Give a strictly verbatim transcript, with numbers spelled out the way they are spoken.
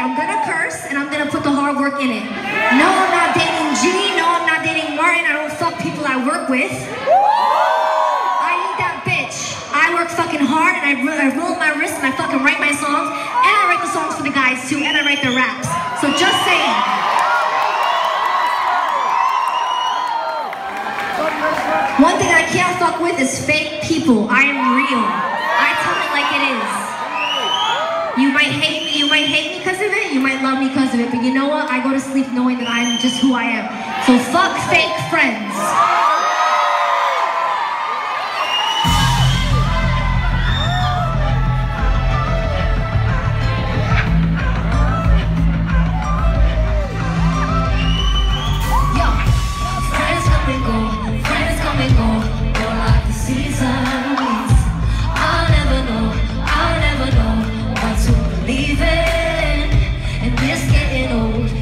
I'm gonna curse and I'm gonna put the hard work in it. No, I'm not dating G. No, I'm not dating Martin. I don't fuck people I work with. I ain't that bitch. I work fucking hard and I, I roll my wrist and I fucking write my songs. And I write the songs for the guys too, and I write their raps. So just saying. One thing I can't fuck with is fake people. I am real. I tell it like it is. You might hate me, you might hate me because of it, you might love me because of it, but you know what? I go to sleep knowing that I'm just who I am. So fuck fake friends. Yo, friends come and go, friends come and go, go like the seasons. I'll never know, I'll never know what to believe in, and this getting old.